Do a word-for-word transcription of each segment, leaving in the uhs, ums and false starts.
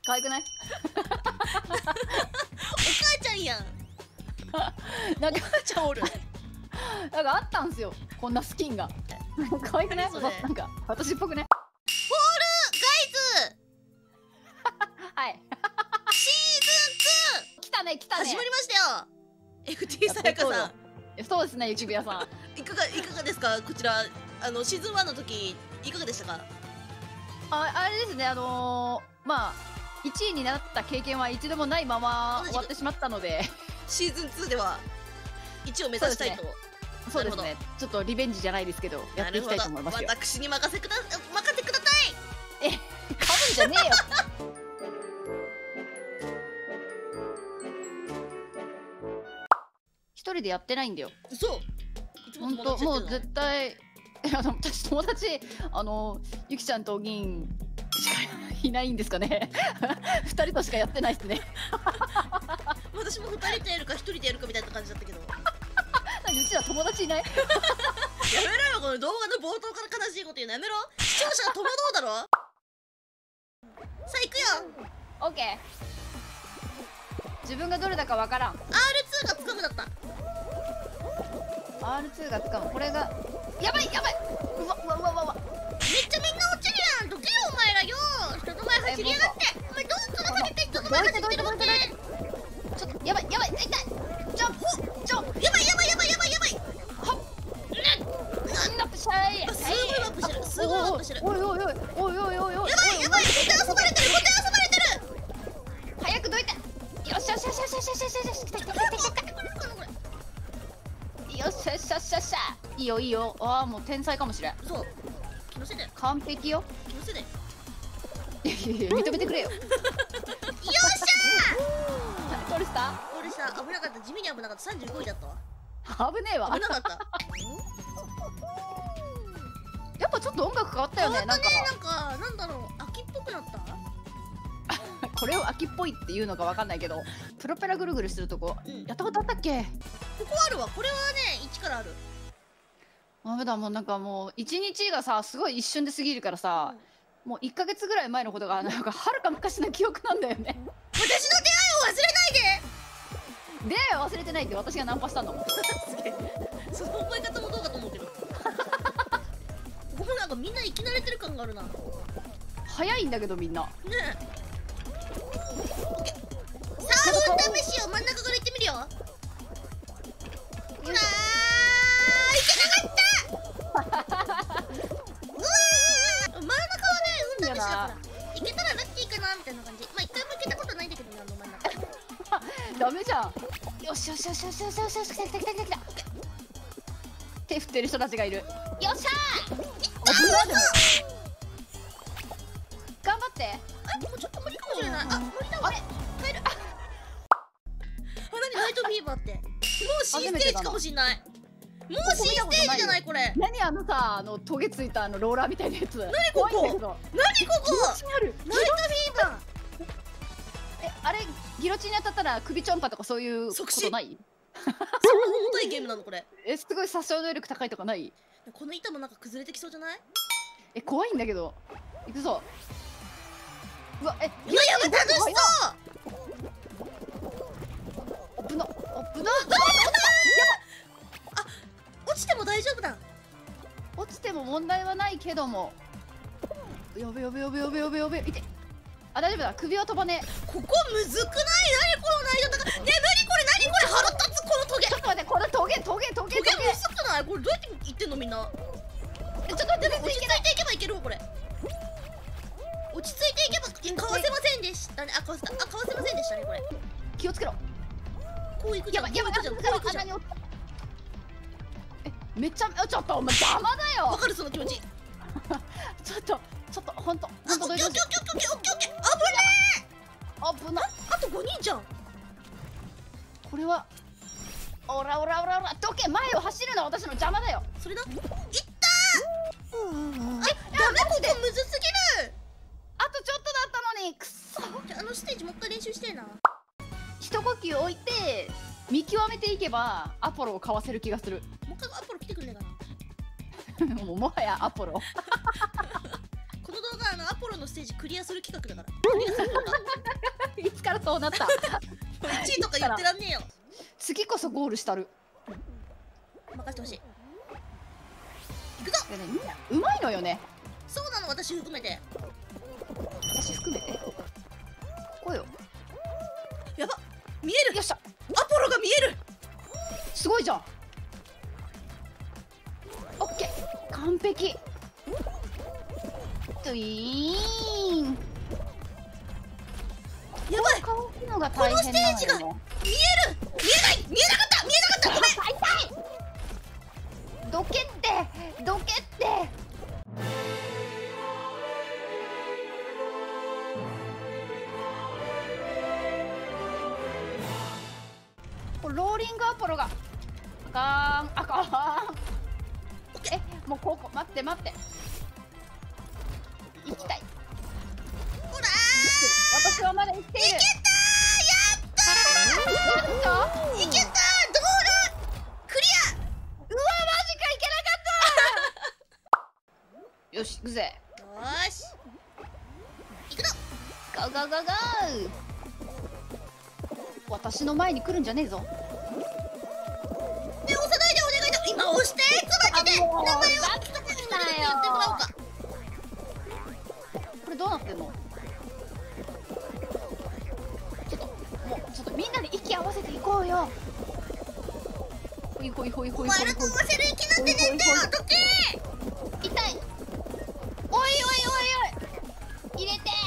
可愛くない？ お母ちゃんやん。 なんかお母ちゃんおる。 なんかあったんすよ、こんなスキンが。可愛くない？ 何それなんか私っぽくね。 ガイズはい。 シーズン来たね来たね。 始まりましたよ。エフティー さやかさん。そうですね、ゆきびやさん。 ん、いかがいかがですか？こちらあのシーズンワンの時いかがでしたか？ あ、あれですね、あのー、まあいちいになった経験は一度もないまま終わってしまったので、 シーズンツーではいちを目指したいと。 そうですね。ちょっとリベンジじゃないですけど、やっていきたいと思いますよ。 私に任せくだ任せてください。 え、噛むんじゃねえよ。一人でやってないんだよ。 そう。 本当もう絶対。あの私友達あのゆきちゃんと銀しかいないんですかね。二人としかやってないですね。 私も二人でやるか一人でやるかみたいな感じだったけど。 何うちら友達いない？ やめろよ、この動画の冒頭から悲しいこと言うのやめろ。視聴者が戸惑うだろ。さあ行くよ。 オッケー。自分がどれだかわからん。 アールツー がつかむだった。 アールツー がつかむ。これがやばいやばい。うわうわうわうわうわ。 めっちゃみんな落ちるやん。どけよお前らよ。人の前走りやがって。お前どうつながれて人の前走ってるわけ。 ちょっとやばいやばい痛い。ジャンプジャンプ。 やばいやばいやばいやばいやばい。 はっなんだってしゃい。 すごいワップしてる。すごいワップしてる。 おいおいおいおいおいおいおい。 やばいやばい。コテ遊ばれてる。コテ遊ばれてる。 早くどいて。よしよしよしよしよしよしよしよし。来た来た来た来た来た。よっしゃよしゃしゃしゃ。いいよいいよ。ああもう天才かもしれん。 そう。気のせいで。 完璧よ。 気のせいで。 いやいや認めてくれよ。よっしゃー。どれした？ 俺さ危なかった。地味に危なかった。さんじゅうごいだったわ。 危ねえわ。 危なかった。 やっぱちょっと音楽変わったよね。 なんかなんかなんだろう、秋っぽくなった。 これを秋っぽいっていうのかわかんないけど、プロペラぐるぐるするとこ、うん、やったことあったっけ？ ここあるわ。これはねいちからある。 ダメだ、もうなんかもういちにちがさすごい一瞬で過ぎるからさ、うん、もういっかげつぐらい前のことがなんかはるか昔の記憶なんだよね。 私の出会いを忘れないで。 出会いは忘れてないって私がナンパしたの。 すげえ。その覚え方もどうかと思うけど。ここもなんかみんな生き慣れてる感があるな。 早いんだけどみんな。ねえ。さあ運試しを真ん中から行ってみるよ。ほらー、いけなかった。うわー、真ん中はね運試しだからいけたらラッキーかなみたいな感じ。まあ一回もいけたことないんだけどね、あの真ん中。 ダメじゃん。よしよしよしよしよしよしよし、来た来た来た来た来た。手振ってる人たちがいる。よっしゃー。頑張って。 あ、でもちょっと無理かもしれない。あ、無理だわ。帰る。あ、何ナイトフィーバーって。もう C ステージかもしれない。もう C ステージじゃないこれ。 何あのさ、あのトゲついたあのローラーみたいなやつ。何ここ？何ここ？ナイトフィーバー。 え、あれギロチンに当たったら首ちょんぱとかそういうことない？ そんな重たいゲームなのこれ。 え、すごい殺傷能力高いとかない？ この板もなんか崩れてきそうじゃない？ え、怖いんだけど。行くぞ。うわ、え、 いややばい、楽しそう。 危な、危な。 あ、落ちても大丈夫だ。 落ちても問題はないけども。やべやべやべやべやべやべ。いて。あ、大丈夫だ。首は飛ばねえ。 ここむずくない？何この難易度高い。ね、何これ何これ腹立つこのトゲ。 ちょっと待って、このトゲトゲトゲトゲむずくない？これどうやって言ってんのみんな。 え、ちょっと待って、 落ち着いていけばいけるわこれ。落ち着いていけば、かわせませんでしたね。あ、かわせた。あ、かわせませんでしたねこれ。 気をつけろ。 こういくじゃん。 やばいやばい、こういくじゃん。え、めっちゃ、ちょっとお前邪魔だよ。 わかるその気持ち。 ちょっとちょっと本当。 あ、オッケーオッケーオッケーオッケーオッケーオッケー。危ねえ。危な。 あとごにんじゃん。 これは。おらおらおらおら。どけ、前を走るの私の邪魔だよ。 それだ。いったー。え、ダメ、ここむずすぎる。 あとちょっとだったのに、くそ。 じゃあ、あのステージもう一回練習してえな。 一呼吸置いて見極めていけばアポロをかわせる気がする。 もう一回アポロ来てくんねえかな。 もうもはやアポロ。 この動画あのアポロのステージクリアする企画だから。クリアするのかいつからそうなった。 いちいとか言ってらんねえよ。 次こそゴールしたる。 任せてほしい。行くぞ。 いやね、みんなうまいのよね。 そうなの、私含めて。 私含めて。こうよ。 やば、見える。 よっしゃ。 アポロが見える。 すごいじゃん。オッケー、完璧。トゥイーン。 やばい。 買うのが大変なのよね。 このステージが見える。見えない。見えなかった。見えなかった。ごめん。 痛い。どけってどけって。これローリングアポロがあかんあかん。え、もうここ待って待って。行きたい。 ほらー。 私はまだ生きている。 いけたー。やったー。 やったー。 いけたー。どうだ。クリア。 うわ、マジか、いけなかったよし、行くぜ。 よーし。行くぞ。 ゴーゴーゴーゴー。私の前に来るんじゃねえぞ。 で、押さないでお願いだ。今押してちょっと待ってて。名前を言ってもらおうか。 これどうなってんの。ちょっともうちょっとみんなで息合わせていこうよ。ほいほいほいほいほいほい。 お前らと合わせる息なんてねえんだよ。どけー。痛い。おいおいおいおい。入れて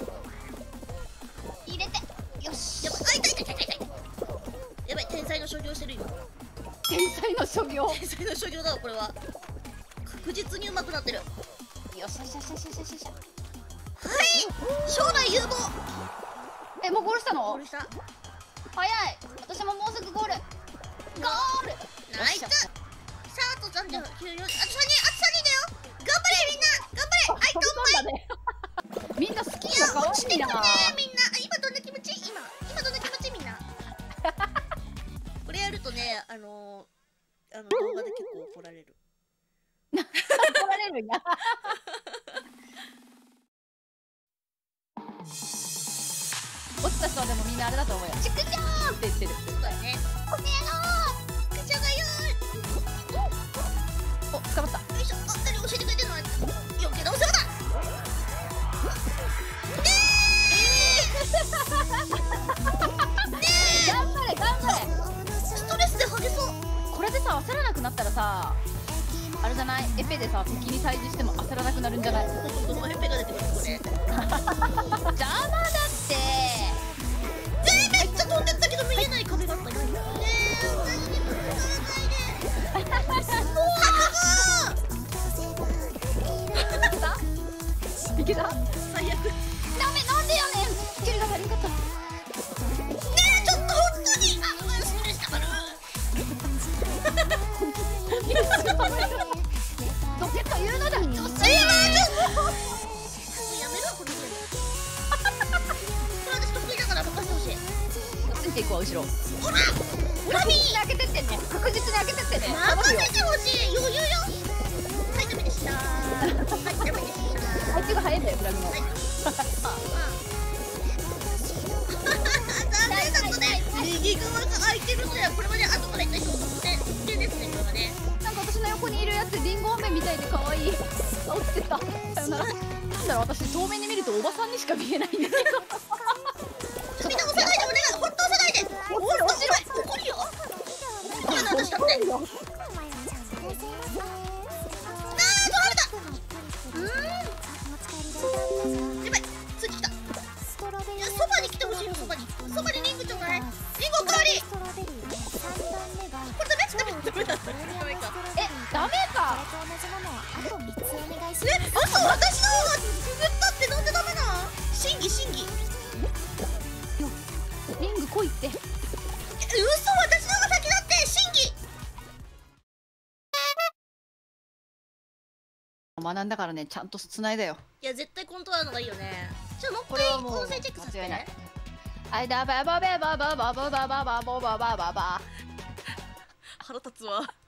入れて。よし。 やばい。あ、痛い痛い痛い痛い。やばい、天才の所業してる今。 天才の所業。 天才の所業だわこれは。確実に上手くなってる。 よしよしよしよしよしよし。 はい、将来有望。 え、もうゴールしたの。 ゴールした。 早い。私ももうすぐゴール。ゴール。 ナイス。さあ、あとさんじゅうきゅう、よん、あとさんにん、あとさんにんだよ。頑張れみんな。頑張れ。はい、どんまい。 みんな好きいや、 な可落ちてくね愛いな。 みんな。今どんな気持ち？今、今どんな気持ちみんな。これやるとね、あのー、あの動画で結構怒られる。 怒られるんや。落ちた人はでもみんなあれだと思うよ。ちくしょーって言ってる。 そうだね。 この野郎。 くしょがよお、捕まった。 ー。よいしょ。あ、誰教えてくれてるの？余計なお世話だ。えー。 頑張れ頑張れ。 ストレスでハゲそう。 これでさ、焦らなくなったらさ、あれじゃない、エペでさ、敵に対峙しても焦らなくなるんじゃない。 どのエペが出てくるこれ。 邪魔だって。 えー、めっちゃ飛んでったけど見えない壁があった。ねえ、私にぶつからないで。もういけた。 最悪。 ダメ、なんでやねん。スキルが足りんかった。 ねえ、ちょっと本当に。あ、ストレスたまる。 どけというのだ。よっしゃ。 えー、ちょっと。やめろこのゲーム。これ私得意だから任せてほしい。 ついていくわ後ろ。 ほら、 確実に開けてってね。確実に開けてってね。 任せてほしい。余裕よ。はい、ダメでした。はい、ダメでした。 あいつが早いんだよ、フラグも。 はい。残念だとね、右側が空いてるのや、これまで後から言った人ね、危険ですね、これはね。 なんか私の横にいるやつ、リンゴ飴みたいで可愛い。あ、落ちてた。さよなら。なんだろう、私遠目に見るとおばさんにしか見えないんだけど。 みんな押さないでお願い。ほんと押さないで。ほんと落ちろ。怒るよ。怒るな私だって。あー、取られた。うーん。やばい、次来た。いや、そばに来てほしいよ、そばに。そばにリングちょうだい。リングおかわり。これダメダメダメだった。ダメか。 え、ダメか。 え、嘘、私の方がくぐったってなんでダメなの？審議審議。 リング来いって。 え、嘘、私の方が先だって審議。 学んだからね、ちゃんと繋いだよ。 いや、絶対コントローラーのがいいよね。ちょ、もう一これは回もう音声チェックさせて。 間違いない。あいだばばばばばばばばばばばばばばば。 腹立つわ。